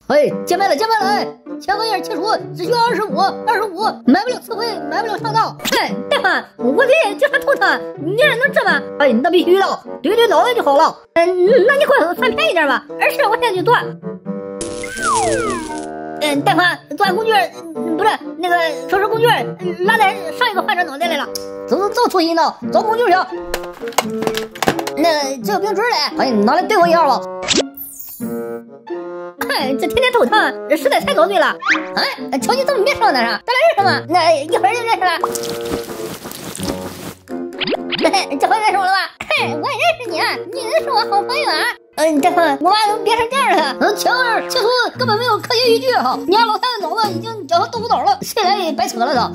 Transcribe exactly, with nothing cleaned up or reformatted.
哎，见麦了，见麦了！哎，前行页切除，只需要二十五，二十五，买不了刺回，买不了上当。 哎，大凡，我得叫他头疼，你这能治吗？ 哎，那必须的，对对脑袋就好了。 嗯，那你给我算便宜点吧，二十我现在就断。嗯，大凡，做完工具，不是那个手术工具拉在上一个患者脑袋来了。 走走走，出医呢，找工具去。那这个冰锥嘞，哎，拿来对我一下吧。 哎，这天天头疼，实在太遭罪了。 哎，瞧你怎么没上那上？咱俩认识吗？ 那一会儿就认识了。嘿，这回认识我了吧？嘿，我也认识你啊，你是我好朋友啊。嗯，大凡，我妈怎么变成这样了？ 嗯，前行页切除根本没有科学依据哈，你家老太太脑子已经绞成豆腐脑了，谁来也白扯了都。